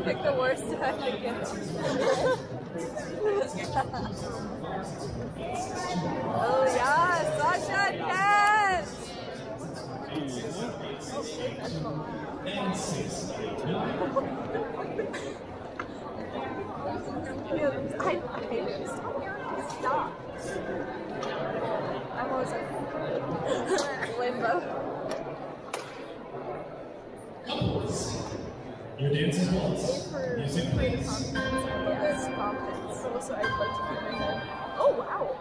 Pick the worst time to get. Oh yeah, Sasha and Kat! Stop. I'm always like limbo. Your dance is once. Music plays. Yes, confidence. Also, I'd like to keep my head. Oh wow!